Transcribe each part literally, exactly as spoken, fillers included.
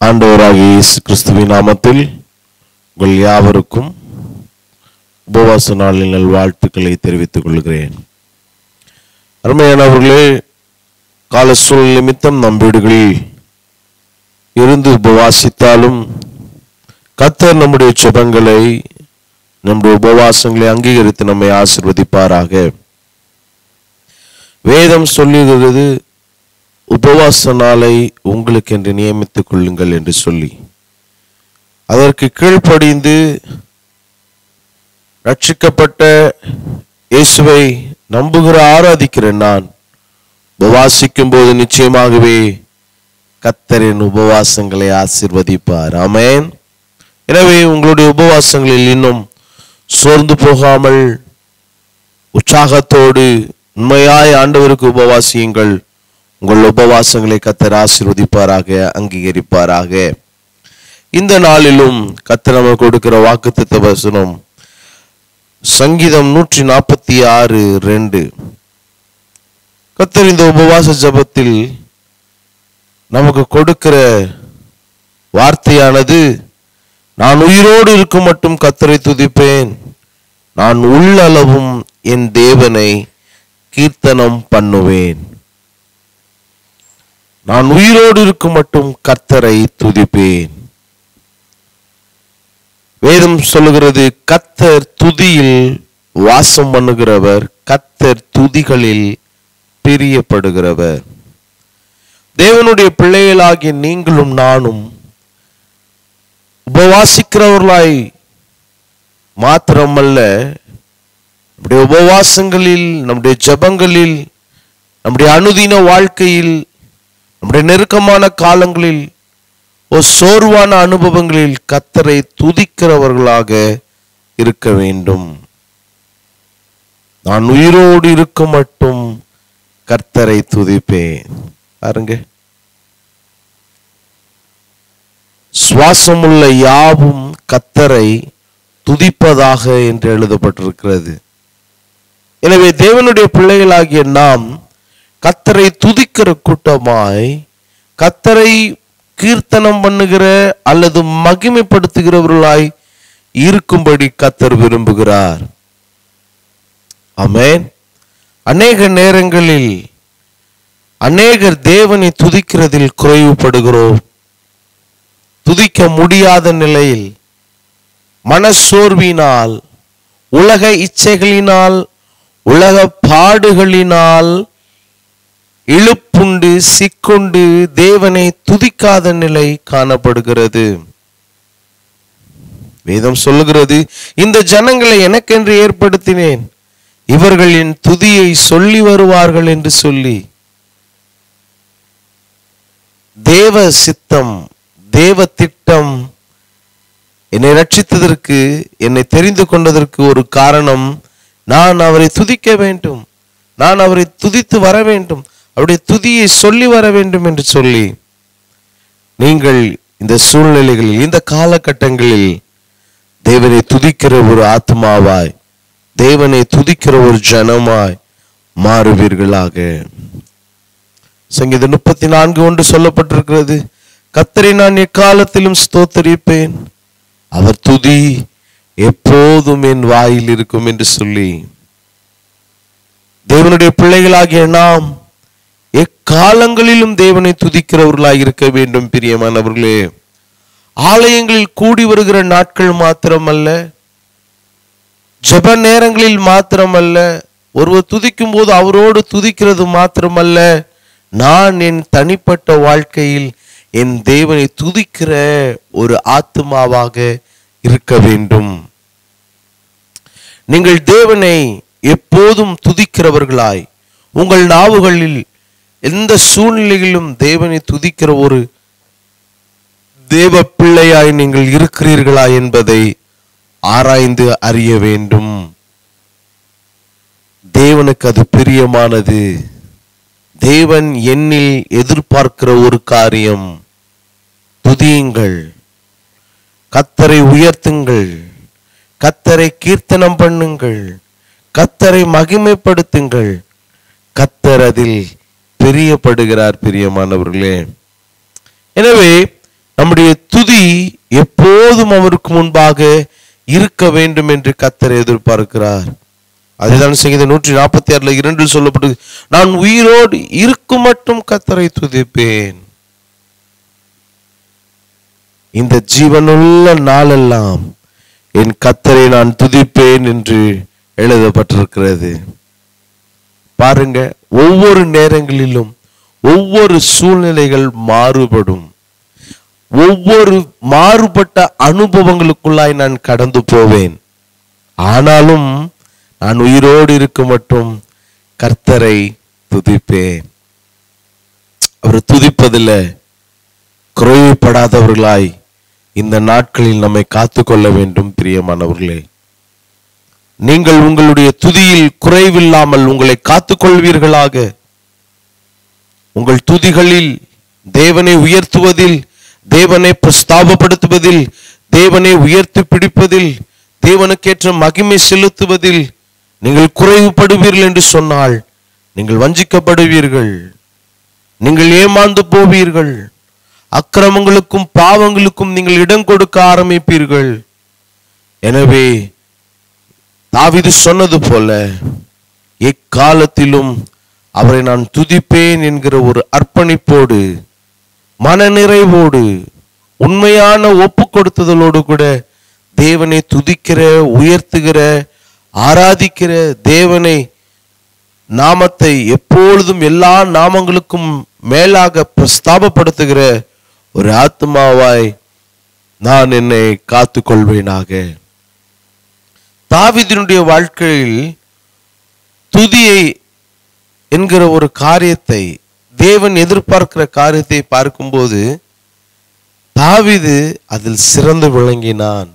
ஆண்டவராகிய இயேசு கிறிஸ்துவின் நாமத்தில் உங்கள் யாவருக்கும் உபவாச நாளின் நல்வாழ்த்துக்களை தெரிவித்துக் கொள்கிறேன். அருமையானவர்களே, கால சூழல் நிமித்தம் நம் வீடுகளில் இருந்து உபவாசித்தாலும் கர்த்தர் நம்முடைய ஜெபங்களை, நம்முடைய உபவாசங்களை அங்கீகரித்து நம்மை ஆசீர்வதிப்பாராக. வேதம் சொல்லுகிறது, உபவாச நாளை உங்களுக்கு என்று நியமித்துக் கொள்ளுங்கள் என்று சொல்லி, அதற்கு கீழ்ப்படிந்து ரட்சிக்கப்பட்ட இயேசுவை நம்புகிற ஆராதிக்கிற நான் உபவாசிக்கும் போது நிச்சயமாகவே கர்த்தரின் உபவாசங்களை ஆசீர்வதிப்பார். ஆமென். எனவே உங்களுடைய உபவாசங்களில் இன்னும் சோர்ந்து போகாமல் உற்சாகத்தோடு உண்மையாய் ஆண்டவருக்கு உபவாசியுங்கள். உங்கள் உபவாசங்களை கர்த்தர் ஆசீர்வதிப்பாராக, அங்கீகரிப்பாராக. இந்த நாளிலும் கர்த்தர் நமக்கு கொடுக்கிற வாக்குத்தத்த வசனம் சங்கீதம் நூற்றி நாற்பத்தி ஆறு ரெண்டு. கர்த்தர் இந்த உபவாச ஜபத்தில் நமக்கு கொடுக்கிற வார்த்தையானது, நான் உயிரோடு இருக்கும் மட்டும் கர்த்தரை துதிப்பேன், நான் உள்ளளவும் என் தேவனை கீர்த்தனம் பண்ணுவேன். நான் உயிரோடு இருக்கும் மட்டும் கர்த்தரை துதிப்பேன். வேதம் சொல்லுகிறது, கர்த்தர் துதியில் வாசம் பண்ணுகிறவர், கர்த்தர் துதிகளில் பிரியப்படுகிறவர். தேவனுடைய பிள்ளைகளாகிய நீங்களும் நானும் உபவாசிக்கிறவர்களாய் மாத்திரமல்ல, நம்முடைய உபவாசங்களில், நம்முடைய ஜபங்களில், நம்முடைய அனுதின வாழ்க்கையில், நம்முடைய நெருக்கமான காலங்களில், ஒரு சோர்வான அனுபவங்களில் கர்த்தரை துதிக்கிறவர்களாக இருக்க வேண்டும். நான் உயிரோடு இருக்கும் மட்டும் கர்த்தரை துதிப்பேன். பாருங்க, சுவாசமுள்ள யாவும் கர்த்தரை துதிப்பதாக என்று எழுதப்பட்டிருக்கிறது. எனவே தேவனுடைய பிள்ளைகளாகிய நாம் கர்த்தரை துதிக்கிற கூட்டமாய், கர்த்தரை கீர்த்தனம் பண்ணுகிற அல்லது மகிமைப்படுத்துகிறவர்களாய் இருக்கும்படி கர்த்தர் விரும்புகிறார். ஆமென். அநேக நேரங்களில் அநேகர் தேவனை துதிக்கிறதில் குறைவுபடுகிறோம். துதிக்க முடியாத நிலையில், மனசோர்வினால், உலக இச்சைகளினால், உலக பாடுகளினால் இழுப்புண்டு சிக்கொண்டு தேவனை துதிக்காத நிலை காணப்படுகிறது. வேதம் சொல்லுகிறது, இந்த ஜனங்களை எனக்கென்று ஏற்படுத்தினேன், இவர்களின் துதியை சொல்லி வருவார்கள் என்று சொல்லி. தேவ சித்தம், தேவ திட்டம் என்னை ரட்சித்ததற்கு, என்னை தெரிந்து கொண்டதற்கு ஒரு காரணம், நான் அவரை துதிக்க வேண்டும், நான் அவரை துதித்து வர வேண்டும், அவருடைய துதியை சொல்லி வர வேண்டும் என்று சொல்லி, நீங்கள் இந்த சூழ்நிலைகளில், இந்த காலகட்டங்களில் தேவனை துதிக்கிற ஒரு ஆத்மாவாய், தேவனை துதிக்கிற ஒரு ஜனமாய் மாறுவீர்களாக. சங்கீதம் முப்பத்தி நான்கு ஒன்று சொல்லப்பட்டிருக்கிறது, கர்த்தரை நான் எக்காலத்திலும் ஸ்தோத்தரிப்பேன், அவர் துதி எப்போதும் என் வாயில் இருக்கும் என்று சொல்லி. தேவனுடைய பிள்ளைகளாகிய நாம் எக்காலங்களிலும் தேவனை துதிக்கிறவர்களாய் இருக்க வேண்டும். பிரியமானவர்களே, ஆலயங்களில் கூடி வருகிற நாட்கள் மாத்திரமல்ல, ஜெப நேரங்களில் மாத்திரமல்ல, ஒருவர் துதிக்கும் போது அவரோடு துதிக்கிறது மாத்திரமல்ல, நான் என் தனிப்பட்ட வாழ்க்கையில் என் தேவனை துதிக்கிற ஒரு ஆத்துமாவாக இருக்க வேண்டும். நீங்கள் தேவனை எப்போதும் துதிக்கிறவர்களாய், உங்கள் நாவுகளில் எந்த சூழ்நிலையிலும் தேவனை துதிக்கிற ஒரு தேவ பிள்ளையாய் நீங்கள் இருக்கிறீர்களா என்பதை ஆராய்ந்து அறிய வேண்டும். தேவனுக்கு அது பிரியமானது. தேவன் என்னில் எதிர்பார்க்கிற ஒரு காரியம், துதியுங்கள், கர்த்தரை உயர்த்துங்கள், கர்த்தரை கீர்த்தனம் பண்ணுங்கள், கர்த்தரை மகிமைப்படுத்துங்கள். கர்த்தர் அதில் பிரியப்படுகிறார். பிரியமானவர்களே, எனவே நம்முடைய துதி எப்போதும் அவருக்கு முன்பாக இருக்க வேண்டும் என்று கர்த்தர் எதிர்பார்க்கிறார். அதுதான் சங்கீதம் நூற்றி நாற்பத்தி ஆறுல இரண்டில் சொல்லப்பட்டது, நான் உயிரோடு இருக்கும் மட்டும் கர்த்தரை துதிப்பேன். இந்த ஜீவனுள்ள நாளெல்லாம் என் கர்த்தரை நான் துதிப்பேன் என்று எழுதப்பட்டிருக்கிறது. பாருங்க, ஒவ்வொரு நேரங்களிலும் ஒவ்வொரு சூழ்நிலைகள் மாறுபடும். ஒவ்வொரு மாறுபட்ட அனுபவங்களுக்குள்ளாய் நான் கடந்து போவேன். ஆனாலும் நான் உயிரோடு இருக்க மட்டும் கர்த்தரை துதிப்பேன். அவர் துதிப்பதில் குறைவுபடாதவர்களாய் இந்த நாட்களில் நம்மை காத்து கொள்ள வேண்டும். பிரியமானவர்களே, நீங்கள் உங்களுடைய துதியில் குறைவில்லாமல் உங்களை காத்துக் கொள்வீர்களாக. உங்கள் துதிகளில் தேவனை உயர்த்துவதில், தேவனை பிரஸ்தாபப்படுத்துவதில், தேவனை உயர்த்தி பிடிப்பதில், தேவனுக்கேற்ற மகிமை செலுத்துவதில் நீங்கள் குறைவுபடுவீர்கள் என்று சொன்னால் நீங்கள் வஞ்சிக்கப்படுவீர்கள், நீங்கள் ஏமாந்து போவீர்கள், அக்கிரமங்களுக்கும் பாவங்களுக்கும் நீங்கள் இடம் கொடுக்க ஆரம்பிப்பீர்கள். எனவே தாவீது சொன்னது போல எக்காலத்திலும் அவரை நான் துதிப்பேன் என்கிற ஒரு அர்ப்பணிப்போடு, மனநிறைவோடு, உண்மையான ஒப்பு கொடுத்ததோடு கூட தேவனை துதிக்கிற, உயர்த்துகிற, ஆராதிக்கிற, தேவனை நாமத்தை எப்பொழுதும் எல்லா நாமங்களுக்கும் மேலாக பிரஸ்தாபப்படுத்துகிற ஒரு ஆத்மாவாய் நான் என்னை காத்து கொள்வேனாக. தாவீதினுடைய வாழ்க்கையில் துதியை என்கிற ஒரு காரியத்தை, தேவன் எதிர்பார்க்கிற காரியத்தை பார்க்கும்போது தாவீது அதில் சிறந்து விளங்கினான்.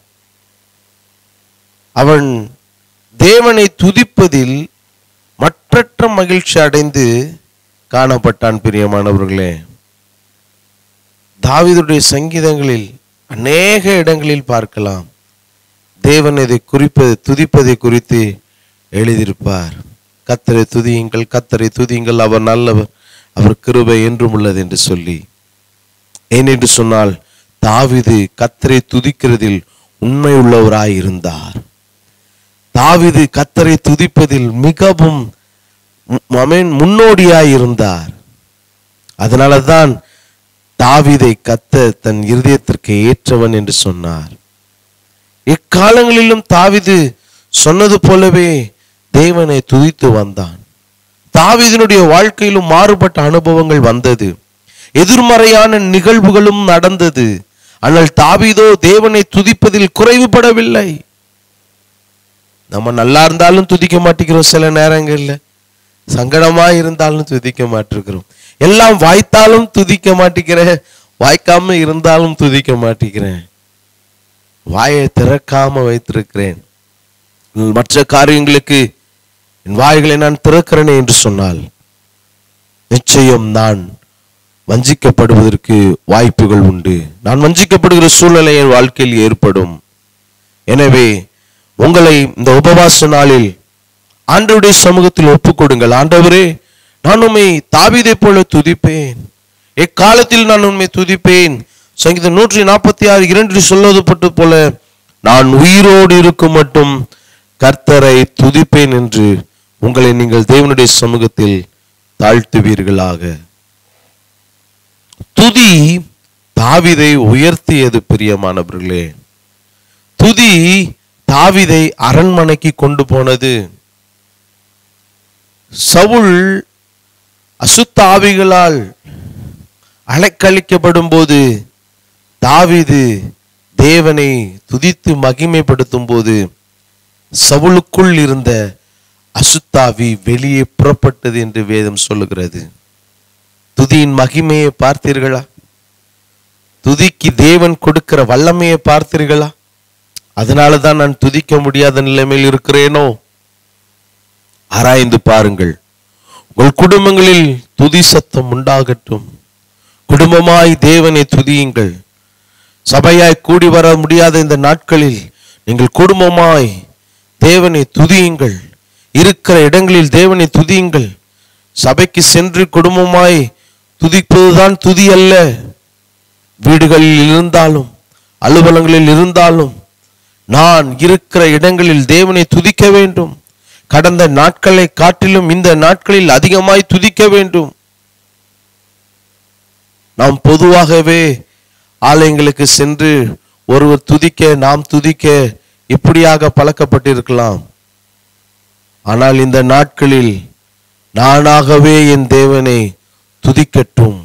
அவன் தேவனை துதிப்பதில் மற்றற்ற மகிழ்ச்சி அடைந்து காணப்பட்டான். பிரியமானவர்களே, தாவீதுடைய சங்கீதங்களில் அநேக இடங்களில் பார்க்கலாம் தேவன் இதை குறிப்பது துதிப்பதை குறித்து எழுதியிருப்பார். கர்த்தரை துதியுங்கள், கர்த்தரை துதியுங்கள், அவர் நல்லவர், அவர் கிருபை என்றும் உள்ளது என்று சொல்லி. ஏனென்று சொன்னால் தாவீது கர்த்தரை துதிக்கிறதில் உண்மை உள்ளவராய் இருந்தார். தாவீது கர்த்தரை துதிப்பதில் மிகவும் முன்னோடியாய் இருந்தார். அதனால தான் தாவீதை கர்த்தர் தன் இருதயத்திற்கு ஏற்றவன் என்று சொன்னார். இக்காலங்களிலும் தாவீது சொன்னது போலவே தேவனை துதித்து வந்தான். தாவீதினுடைய வாழ்க்கையிலும் மாறுபட்ட அனுபவங்கள் வந்தது, எதிர்மறையான நிகழ்வுகளும் நடந்தது. ஆனால் தாவீதோ தேவனை துதிப்பதில் குறைவுபடவில்லை. நம்ம நல்லா இருந்தாலும் துதிக்க மாட்டேங்கிறோம், சில நேரங்கள்ல சங்கடமா இருந்தாலும் துதிக்க மாட்டிருக்கிறோம். எல்லாம் வாய்த்தாலும் துதிக்க மாட்டேங்கிறேன், வாய்க்காம இருந்தாலும் துதிக்க மாட்டேங்கிறேன், வாயை திறக்காம வைத்திருக்கிறேன். மற்ற காரியங்களுக்கு என் வாய்களை நான் திறக்கிறேனே என்று சொன்னால் நிச்சயம் நான் வஞ்சிக்கப்படுவதற்கு வாய்ப்புகள் உண்டு. நான் வஞ்சிக்கப்படுகிற சூழ்நிலை என் வாழ்க்கையில் ஏற்படும். எனவே உங்களை இந்த உபவாச நாளில் ஆண்டவருடைய சமூகத்தில் ஒப்புக் கொடுங்கள். ஆண்டவரே, நான் உம்மை தாவீதை போல துதிப்பேன், எக்காலத்தில் நான் உம்மை துதிப்பேன். சங்கீதம் நூற்றி நாற்பத்தி ஆறு இரண்டில் சொல்லப்பட்டது போல நான் உயிரோடு இருக்கும் மட்டும் கர்த்தரை துதிப்பேன் என்று உங்களை நீங்கள் தேவனுடைய சமூகத்தில் தாழ்த்துவீர்களாக. துதி தாவீதை உயர்த்தியது. பிரியமானவர்களே, துதி தாவீதை அரண்மனைக்கு கொண்டு போனது. சவுல் அசுத்த ஆவிகளால் அலைக்கழிக்கப்படும் போது தாவீது தேவனை துதித்து மகிமைப்படுத்தும் போது சவுலுக்குள் இருந்த அசுத்தாவி வெளியே புறப்பட்டது என்று வேதம் சொல்லுகிறது. துதியின் மகிமையை பார்த்தீர்களா? துதிக்கு தேவன் கொடுக்கிற வல்லமையை பார்த்தீர்களா? அதனால தான் நான் துதிக்க முடியாத நிலைமையில் இருக்கிறேனோ? ஆராய்ந்து பாருங்கள். உங்கள் குடும்பங்களில் துதி சத்தம் உண்டாகட்டும். குடும்பமாய் தேவனை துதியுங்கள். சபையாய் கூடி வர முடியாத இந்த நாட்களில் நீங்கள் குடும்பமாய் தேவனை துதியுங்கள். இருக்கிற இடங்களில் தேவனை துதியுங்கள். சபைக்கு சென்று குடும்பமாய் துதிப்பதுதான் துதி அல்ல. வீடுகளில் இருந்தாலும் அலுவலகங்களில் இருந்தாலும் நான் இருக்கிற இடங்களில் தேவனை துதிக்க வேண்டும். கடந்த நாட்களை காட்டிலும் இந்த நாட்களில் அதிகமாய் துதிக்க வேண்டும். நாம் பொதுவாகவே ஆலயங்களுக்கு சென்று ஒருவர் துதிக்க நாம் துதிக்க இப்படியாக பழக்கப்பட்டிருக்கலாம். ஆனால் இந்த நாட்களில் நானாகவே என் தேவனை துதிக்கட்டும்.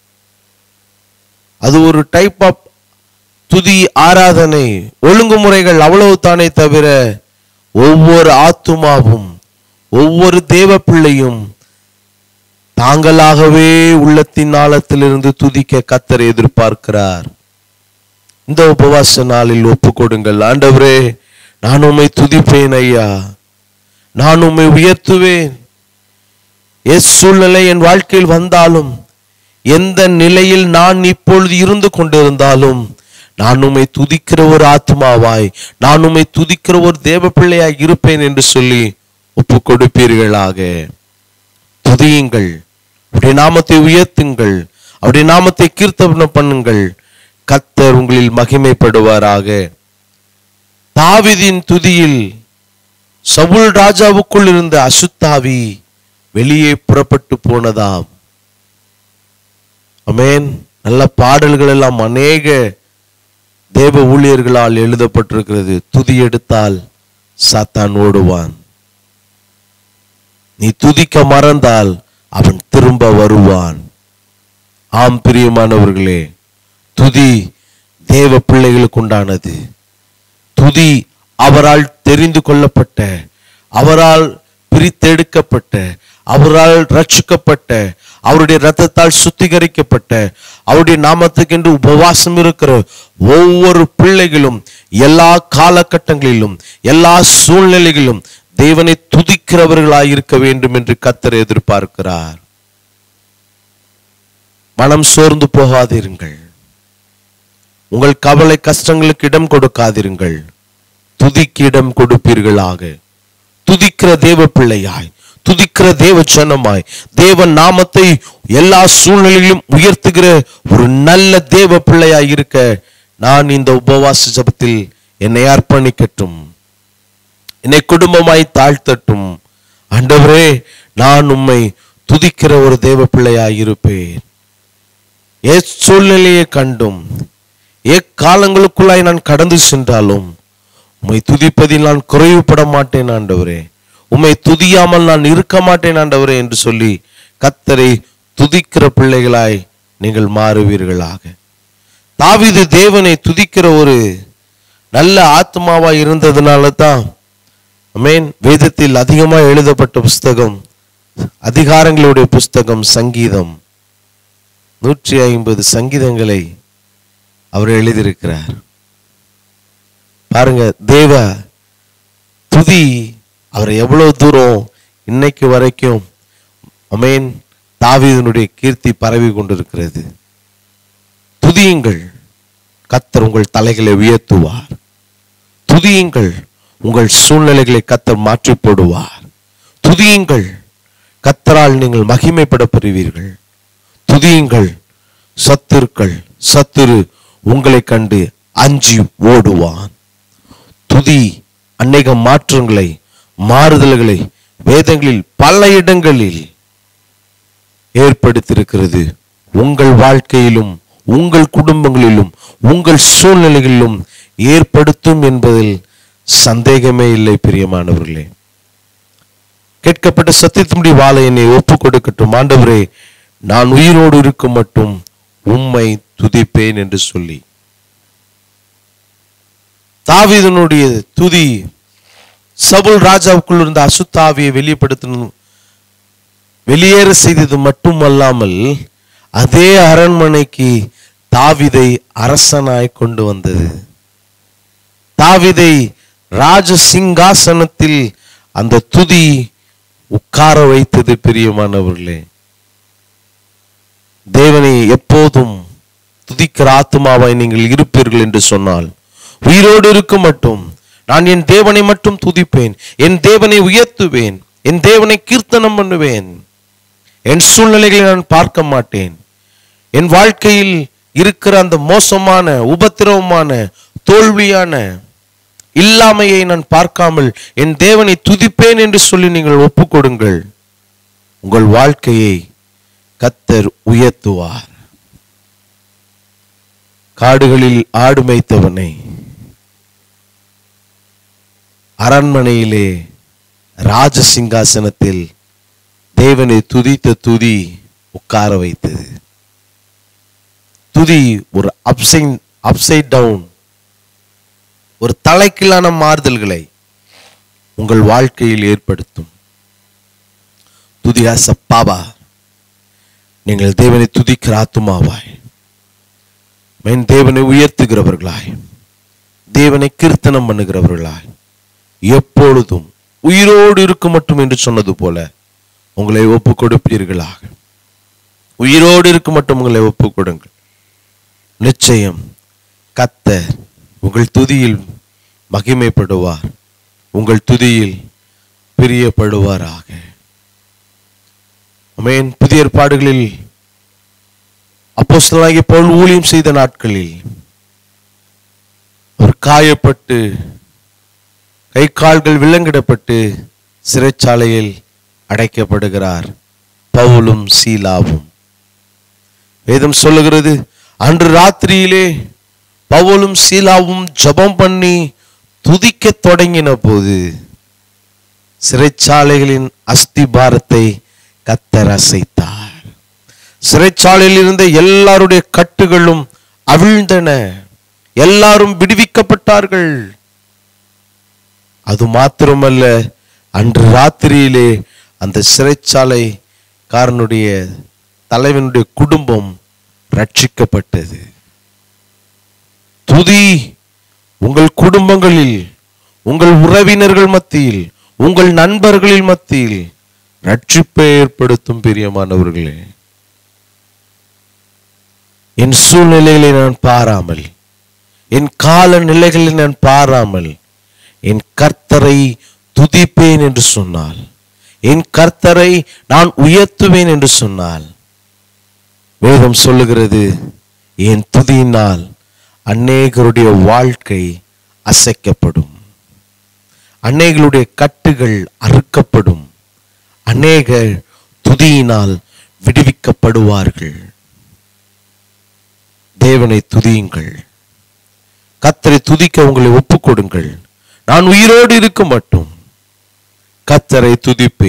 அது ஒரு டைப் ஆஃப் துதி ஆராதனை ஒழுங்குமுறைகள் அவ்வளவு தானே தவிர ஒவ்வொரு ஆத்துமாவும் ஒவ்வொரு தேவ பிள்ளையும் தாங்களாகவே உள்ளத்தின் ஆழத்திலிருந்து துதிக்க கர்த்தர் எதிர்பார்க்கிறார். இந்த உபவாச நாளில் ஒப்பு கொடுங்கள். ஆண்டவரே, நான் உம்மை துதிப்பேன் ஐயா, நான் உம்மை உயர்த்துவேன். எஸ் சூழ்நிலை என் வாழ்க்கையில் வந்தாலும், எந்த நிலையில் நான் இப்பொழுது இருந்து கொண்டிருந்தாலும், நான் உம்மை துதிக்கிற ஒரு ஆத்மாவாய், நான் உம்மை துதிக்கிற ஒரு தேவ பிள்ளையாய் இருப்பேன் என்று சொல்லி ஒப்பு கொடுப்பீர்களாக. துதியுங்கள், அவருடைய நாமத்தை உயர்த்துங்கள், அவருடைய நாமத்தை கீர்த்தனம் பண்ணுங்கள். கர்த்தர் உங்களில் மகிமைப்படுவாராக. தாவீதின் துதியில் சவுல் ராஜாவுக்குள் இருந்த அசுத்தாவி வெளியே புறப்பட்டு போனதாம். ஆமென். நல்ல பாடல்கள் எல்லாம் அநேக தேவ ஊழியர்களால் எழுதப்பட்டிருக்கிறது. துதி எடுத்தால் சாத்தான் ஓடுவான், நீ துதிக்க மறந்தால் அவன் திரும்ப வருவான். ஆம் பிரியமானவர்களே, துதி தேவ பிள்ளைகளுக்கு உண்டானது. துதி அவரால் தெரிந்து கொள்ளப்பட்ட, அவரால் பிரித்தெடுக்கப்பட்ட, அவரால் ரட்சிக்கப்பட்ட, அவருடைய இரத்தத்தால் சுத்திகரிக்கப்பட்ட, அவருடைய நாமத்துக்கென்று உபவாசம் இருக்கிற ஒவ்வொரு பிள்ளைகளும் எல்லா காலகட்டங்களிலும் எல்லா சூழ்நிலைகளிலும் தேவனை துதிக்கிறவர்களாய் இருக்க வேண்டும் என்று கர்த்தர் எதிர்பார்க்கிறார். மனம் சோர்ந்து போகாதிருங்கள். உங்கள் கவலை கஷ்டங்களுக்கு இடம் கொடுக்காதிருங்கள். துதிக்கு இடம் கொடுப்பீர்களாக. துதிக்கிற தேவ பிள்ளையாய், துதிக்கிற தேவ ஜனமாய், தேவ நாமத்தை எல்லா சூழ்நிலையிலும் உயர்த்துகிற ஒரு நல்ல தேவ பிள்ளையாய் இருக்க நான் இந்த உபவாச ஜெபத்தில் என்னை அர்ப்பணிக்கட்டும், என்னை குடும்பமாய் தாழ்த்தட்டும். ஆண்டவரே, நான் உம்மை துதிக்கிற ஒரு தேவ பிள்ளையாய் இருப்பேன். ஏ சூழ்நிலையை கண்டும் எக்காலங்களுக்குள்ளாய் நான் கடந்து சென்றாலும் உம்மை துதிப்பதில் நான் குறைவுபட மாட்டேன் ஆண்டவரே. உம்மை துதியாமல் நான் இருக்க மாட்டேன் ஆண்டவரே என்று சொல்லி கர்த்தரை துதிக்கிற பிள்ளைகளாய் நீங்கள் மாறுவீர்களாக. தாவீது தேவனை துதிக்கிற ஒரு நல்ல ஆத்மாவாய் இருந்ததுனால தான் ஆமென், வேதத்தில் அதிகமாக எழுதப்பட்ட புஸ்தகம் அதிகாரங்களுடைய புஸ்தகம் சங்கீதம். நூற்றி ஐம்பது சங்கீதங்களை அவர் எழுதியிருக்கிறார். பாருங்க, தேவ துதி அவர் எவ்வளவு தூரம் இன்னைக்கு வரைக்கும் ஆமென் தாவீதினுடைய கீர்த்தி பரவி கொண்டிருக்கிறது. துதியுங்கள், கர்த்தர் உங்கள் தலைகளை உயர்த்துவார். துதியுங்கள், உங்கள் சூழ்நிலைகளை கர்த்தர் மாற்றி போடுவார். துதியுங்கள், கர்த்தரால் நீங்கள் மகிமைப்பட பெறுவீர்கள். துதியுங்கள், சத்துருக்கள் சத்துரு உங்களை கண்டு அஞ்சி ஓடுவான். துதி அநேக மாற்றங்களை மாறுதல்களை வேதங்களில் பல இடங்களில் ஏற்படுத்தியிருக்கிறது. உங்கள் வாழ்க்கையிலும் உங்கள் குடும்பங்களிலும் உங்கள் சூழ்நிலைகளிலும் ஏற்படுத்தும் என்பதில் சந்தேகமே இல்லை. பிரியமானவர்களே, கேட்கப்பட்ட சத்தியத்தினுடைய வாளை என்னை ஒப்பு கொடுக்கட்டும். ஆண்டவரே, நான் உயிரோடு இருக்கும் மட்டும் உம்மை துதிப்பேன் என்று சொல்லி தாவீதினுடைய துதி சவுல் ராஜாவுக்குள் இருந்த அசுத்தாவியை வெளிப்படுத்தணும் வெளியேற செய்தது மட்டுமல்லாமல் அதே அரண்மனைக்கு தாவீதை அரசனாய் கொண்டு வந்தது. தாவீதை ராஜ சிங்காசனத்தில் அந்த துதி உட்கார வைத்தது. பிரியமானவர்களே, தேவனை எப்போதும் துதிக்கிற ஆத்துமாவாய் நீங்கள் இருப்பீர்கள் என்று சொன்னால், உயிரோடு இருக்கும் மட்டும் நான் என் தேவனை மட்டும் துதிப்பேன், என் தேவனை உயர்த்துவேன், என் தேவனை கீர்த்தனம் பண்ணுவேன். என் சூழ்நிலைகளை நான் பார்க்க மாட்டேன். என் வாழ்க்கையில் இருக்கிற அந்த மோசமான உபத்திரவமான தோல்வியான இல்லாமையை நான் பார்க்காமல் என் தேவனை துதிப்பேன் என்று சொல்லி நீங்கள் ஒப்புக்கொடுங்கள். உங்கள் வாழ்க்கையை கர்த்தர் உயர்த்துவார். காடுகளில் ஆடு மேய்த்தவனை அரண்மனையிலே ராஜ சிங்காசனத்தில் தேவனை துதித்த துதி உட்கார வைத்தது. துதி ஒரு அப்சைட் அப்சைட் டவுன், ஒரு தலைக்கீழான மாறுதல்களை உங்கள் வாழ்க்கையில் ஏற்படுத்தும். துதி ஆஸ் அ பவர். நீங்கள் தேவனை துதிக்கிற ஆத்துமாவாய், மென் தேவனை உயர்த்துகிறவர்களாய், தேவனை கீர்த்தனம் பண்ணுகிறவர்களாய், எப்பொழுதும் உயிரோடு இருக்கும் மட்டும் என்று சொன்னது போல உங்களை ஒப்பு கொடுப்பீர்களாக. உயிரோடு இருக்கும் மட்டும் உங்களை ஒப்பு கொடுங்கள். நிச்சயம் கர்த்தர் உங்கள் துதியில் மகிமைப்படுவார், உங்கள் துதியில் பிரியப்படுவாராக. ஆமென். புதிய ஏற்பாடுகளில் அப்போஸ்தலனாகிய பவுல் ஊழியம் செய்த நாட்களில் அவர் காயப்பட்டு கை கால்கள் விலங்கிடப்பட்டு சிறைச்சாலையில் அடைக்கப்படுகிறார். பவுலும் சீலாவும். வேதம் சொல்லுகிறது, அன்று ராத்திரியிலே பவுலும் சீலாவும் ஜெபம் பண்ணி துதிக்க தொடங்கின போது சிறைச்சாலைகளின் அஸ்திபாரத்தை கர்த்தர் அசைத்தார். சிறைச்சாலையில் இருந்த எல்லாருடைய கட்டுகளும் அவிழ்ந்தன. எல்லாரும் விடுவிக்கப்பட்டார்கள். அது மாத்திரமல்ல, அன்று ராத்திரியிலே அந்த சிறைச்சாலை காரனுடைய தலைவனுடைய குடும்பம் ரட்சிக்கப்பட்டது. துதி உங்கள் குடும்பங்களில், உங்கள் உறவினர்கள் மத்தியில், உங்கள் நண்பர்களில் மத்தியில் ரட்சிப்பை ஏற்படுத்தும். பிரியமானவர்களே, என் சூழ்நிலைகளை நான் பாராமல், என் கால நிலைகளை நான் பாராமல் என் கர்த்தரை துதிப்பேன் என்று சொன்னால், என் கர்த்தரை நான் உயர்த்துவேன் என்று சொன்னால், வேதம் சொல்லுகிறது, என் துதியினால் அநேகருடைய வாழ்க்கை அசைக்கப்படும், அநேகருடைய கட்டுகள் அறுக்கப்படும், அநேகர் துதியினால் விடுவிக்கப்படுவார்கள். தேவனை துதியுங்கள். கர்த்தரை துதிக்க உங்களை ஒப்புக்கொடுங்கள். நான் உயிரோடு இருக்க மட்டும் கர்த்தரை துதிப்பே.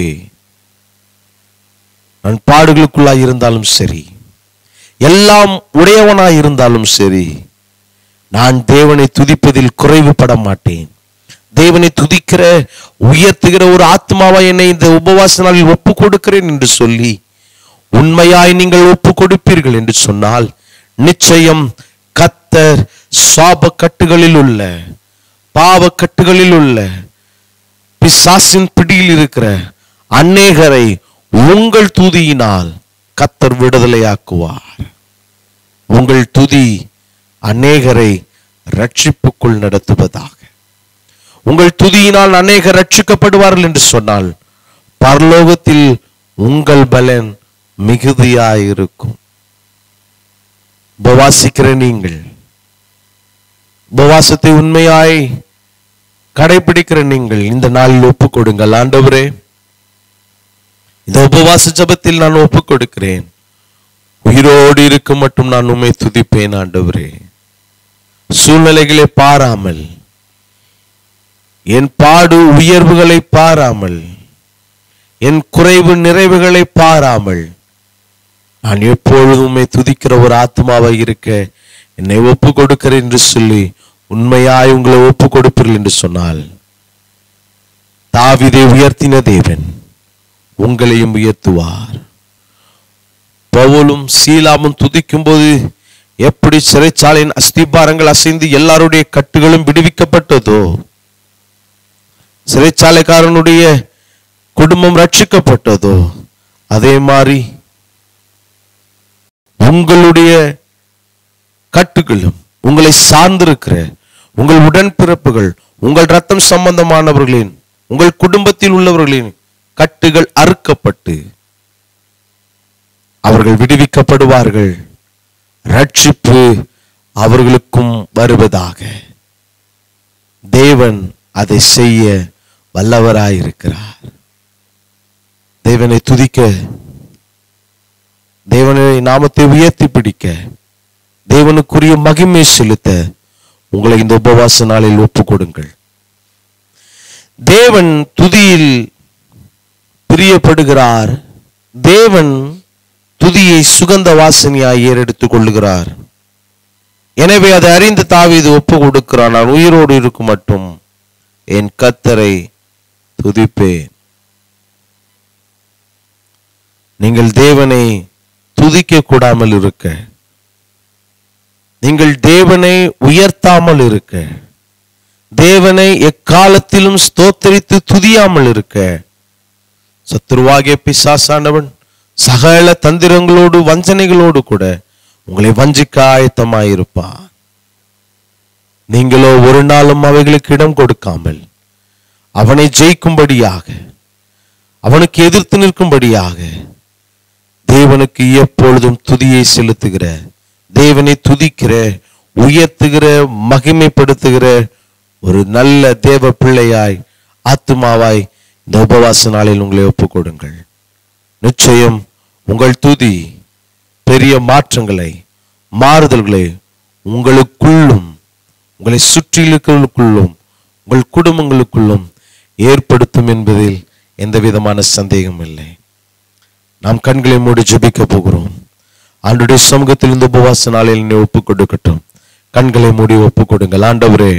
நான் பாடுகளுக்குள்ளாய் இருந்தாலும் சரி, எல்லாம் உடையவனாய் இருந்தாலும் சரி, நான் தேவனை துதிப்பதில் குறைவுபட மாட்டேன். தேவனை துதிக்கிற உயர்த்துகிற ஒரு ஆத்மாவை என்னை இந்த உபவாச நாளில் ஒப்பு கொடுக்கிறேன் என்று சொல்லி உண்மையாய் நீங்கள் ஒப்பு கொடுப்பீர்கள் என்று சொன்னால், நிச்சயம் கர்த்தர் சாப கட்டுகளில் உள்ள, பாவ கட்டுகளில் உள்ள, பிசாசின் பிடியில் இருக்கிற அநேகரை உங்கள் துதியினால் கர்த்தர் விடுதலையாக்குவார். உங்கள் துதி அநேகரை ரட்சிப்புக்குள் நடத்துவதாக. உங்கள் துதியினால் அநேகர் ரட்சிக்கப்படுவார்கள் என்று சொன்னால், பரலோகத்தில் உங்கள் பலன் மிகுதியாயிருக்கும். உபவாசிக்கிற நீங்கள், உபவாசத்தை உண்மையாய் கடைபிடிக்கிற நீங்கள் இந்த நாளில் ஒப்புக் கொடுங்கள். ஆண்டவரே, இந்த உபவாச ஜெபத்தில் நான் ஒப்புக் கொடுக்கிறேன். உயிரோடு இருக்கும் மட்டும் நான் உம்மை துதிப்பேன். ஆண்டவரே, சூழ்நிலைகளை பாராமல், என் பாடு உயர்வுகளை பாராமல், என் குறைவு நிறைவுகளை பாராமல், நான் எப்பொழுதுமே துதிக்கிற ஒரு ஆத்மாவை இருக்க என்னை ஒப்பு கொடுக்கிறேன் என்று சொல்லி உண்மையாய் உங்களை ஒப்பு கொடுப்பீர்கள் என்று சொன்னால், தாவீதை உயர்த்தின தேவன் உங்களையும் உயர்த்துவார். பவுலும் சீலாவும் துதிக்கும் போது எப்படி சிறைச்சாலையின் அஸ்திபாரங்கள் அசைந்து எல்லாருடைய கட்டுகளும் விடுவிக்கப்பட்டதோ, சிறைச்சாலைக்காரனுடைய குடும்பம் ரட்சிக்கப்பட்டதோ, அதே மாதிரி உங்களுடைய கட்டுகளும், உங்களை சார்ந்திருக்கிற உங்கள் உடன்பிறப்புகள், உங்கள் ரத்தம் சம்பந்தமானவர்களின், உங்கள் குடும்பத்தில் உள்ளவர்களின் கட்டுகள் அறுக்கப்பட்டு அவர்கள் விடுவிக்கப்படுவார்கள், ரட்சிப்பு அவர்களுக்கும் வருவதாக. தேவன் அதை செய்ய வல்லவராயிருக்கிறார். தேவனை துதிக்க, தேவனை நாமத்தை உயர்த்தி பிடிக்க, தேவனுக்குரிய மகிமை செலுத்த உங்களை இந்த உபவாச நாளில் ஒப்புக் கொடுங்கள். தேவன் துதியில் பிரியப்படுகிறார். தேவன் துதியை சுகந்த வாசனையாய் ஏறெடுத்துக் கொள்ளுகிறார். எனவே அதை அறிந்து தாவீது ஒப்பு கொடுக்கிறான். நான் உயிரோடு இருக்கும் மட்டும் என் கர்த்தரை துதிப்பேன். நீங்கள் தேவனை துதிக்க கூடாமல் இருக்க, நீங்கள் தேவனை உயர்த்தாமல் இருக்க, தேவனை எக்காலத்திலும் ஸ்தோத்தரித்து துதியாமல் இருக்க, சத்துருவாகிய பிசாசானவன் சகல தந்திரங்களோடு வஞ்சனைகளோடு கூட உங்களை வஞ்சிக்க ஆயத்தமாயிருப்பான். நீங்களோ ஒரு நாளும் அவைகளுக்கு இடம் கொடுக்காமல் அவனை ஜெயிக்கும்படியாக, அவனுக்கு எதிர்த்து நிற்கும்படியாக தேவனுக்கு எப்பொழுதும் துதியை செலுத்துகிற, தேவனை துதிக்கிற, உயர்த்துகிற, மகிமைப்படுத்துகிற ஒரு நல்ல தேவ பிள்ளையாய், ஆத்துமாவாய் இந்த உபவாச நாளில் உங்களை ஒப்புக் கொடுங்கள். நிச்சயம் உங்கள் துதி பெரிய மாற்றங்களை, மாறுதல்களை உங்களுக்குள்ளும், உங்களை சுற்றிலுக்குள்ளும், உங்கள் குடும்பங்களுக்குள்ளும் ஏற்படுத்தும் என்பதில் எந்த விதமான சந்தேகம் இல்லை. நாம் கண்களை மூடி ஜெபிக்க போகிறோம். ஆண்டவருடைய சமூகத்தில் இந்த உபவாச நாளில் என்னை ஒப்புக் கொடுக்கட்டும். கண்களை மூடி ஒப்புக் கொடுங்கள். ஆண்டவரே,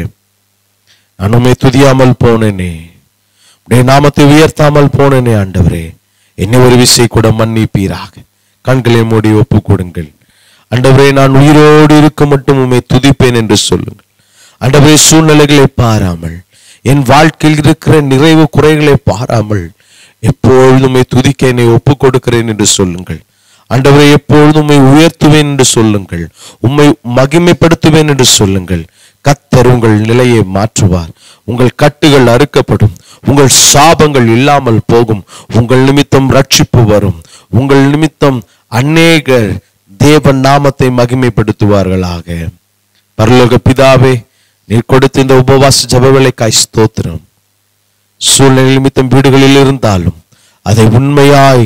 நான் உம்மை துதியாமல் போனேனே, உடைய நாமத்தை உயர்த்தாமல் போனேனே. ஆண்டவரே, என்னை ஒரு விசை கூட மன்னிப்பீராக. கண்களை மூடி ஒப்புக் கொடுங்கள். ஆண்டவரே, நான் உயிரோடு இருக்க மட்டும் உம்மை துதிப்பேன் என்று சொல்லுங்கள். ஆண்டவரே, சூழ்நிலைகளை பாராமல், என் வாழ்க்கையில் இருக்கிற நிறைவு குறைகளை பாராமல் எப்பொழுதுமே துதிக்க என்னை ஒப்புக் கொடுக்கிறேன் என்று சொல்லுங்கள். ஆண்டவரே, எப்பொழுதும் உம்மை உயர்த்துவேன் என்று சொல்லுங்கள். உம்மை மகிமைப்படுத்துவேன் என்று சொல்லுங்கள். கர்த்தர் உங்கள் நிலையை மாற்றுவார். உங்கள் கட்டுகள் அறுக்கப்படும். உங்கள் சாபங்கள் இல்லாமல் போகும். உங்கள் நிமித்தம் ரட்சிப்பு வரும். உங்கள் நிமித்தம் அநேகர் தேவன் நாமத்தை மகிமைப்படுத்துவார்களாக. பரலோக பிதாவே, நீர் கொடுத்த இந்த உபவாச ஜெபவேளைக்காய் ஸ்தோத்திரம். சூழ்நிலை நிமித்தம் வீடுகளில் இருந்தாலும் அதை உண்மையாய்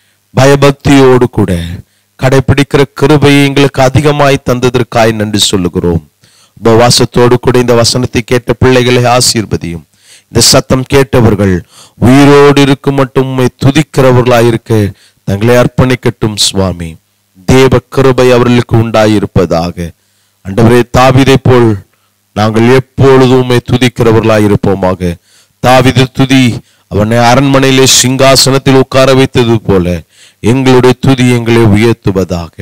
பயபக்தியோடு கூட கடைபிடிக்கிற கிருபையை எங்களுக்கு அதிகமாய் தந்ததற்காய் நன்றி சொல்லுகிறோம். உபவாசத்தோடு கூட இந்த வசனத்தை கேட்ட பிள்ளைகளை ஆசீர்வதியும். இந்த சத்தம் கேட்டவர்கள் உயிரோடு இருக்கும் மட்டும் உம்மை துதிக்கிறவர்களாயிருக்க தங்களை அர்ப்பணிக்கட்டும் சுவாமி. தேவ கிருபை அவர்களுக்கு உண்டாயிருப்பதாக. ஆண்டவரே, தாவீதை போல் நாங்கள் எப்பொழுதும் உம்மை துதிக்கிறவர்களாயிருப்போமாக. தாவீது துதி அவனை அரண்மனையிலே சிங்காசனத்தில் உட்கார வைத்தது போல எங்களுடைய துதி எங்களை உயர்த்துவதாக.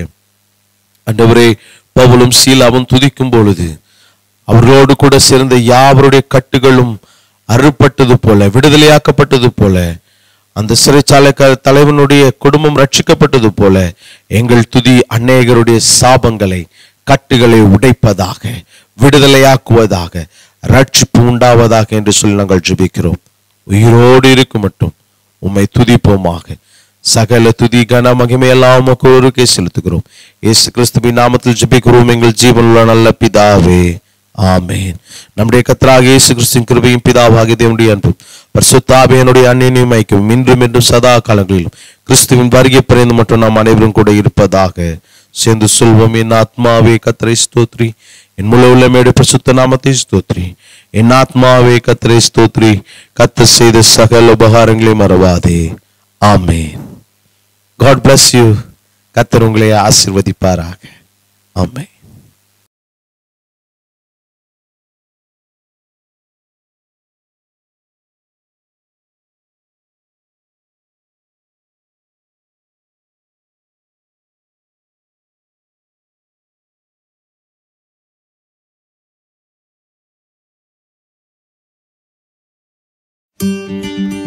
ஆண்டவரே, பவுலும் சீலாவும் துதிக்கும் பொழுது அவர்களோடு கூட சேர்ந்த யாவருடைய கட்டுகளும் அறுப்பட்டது போல, விடுதலையாக்கப்பட்டது போல, அந்த சிறைச்சாலை தலைவனுடைய குடும்பம் ரட்சிக்கப்பட்டது போல எங்கள் துதி அநேகருடைய சாபங்களை, கட்டுகளை உடைப்பதாக, விடுதலையாக்குவதாக, ரட்சிப்பு உண்டாவதாக என்று சொல்லி நாங்கள் ஜெபிக்கிறோம். உயிரோடு இருக்கும் மட்டும் உம்மை துதிப்போமாக. சகல துதி கன மகிமை எல்லாம் உமக்கு ஒருவருக்கே செலுத்துகிறோம். இயேசு கிறிஸ்துவின் நாமத்தில் ஜெபிக்கிறோம் எங்கள் ஜீவனுள்ள நல்ல பிதாவே, ஆமென். நம்முடைய கர்த்தராகிய இயேசு கிறிஸ்துவின் கிருபையும் பிதாவாகிய தேவனுடைய அன்பும் பரிசுத்த ஆவியானவருடைய அன்யோன்யம் ஐக்கியமும் இன்றும் என்றும் சதா காலங்களிலும் கிறிஸ்துவின் வருகை பரிந்து மட்டும் நாம் அனைவரும் கூட இருப்பதாக. சேர்ந்து சொல்வோம். என் ஆத்மாவே கர்த்தரை ஸ்தோத்ரி, என் முழு உள்ளமையுடைய பரிசுத்த நாமத்தை ஸ்தோத்ரி. என் ஆத்மாவே கர்த்தரை ஸ்தோத்ரி, கர்த்தர் செய்த சகல உபகாரங்களை மறவாதே. ஆமென். God bless you. கர்த்தர் உங்களை ஆசீர்வதிப்பாராக. ஆமென். Thank you.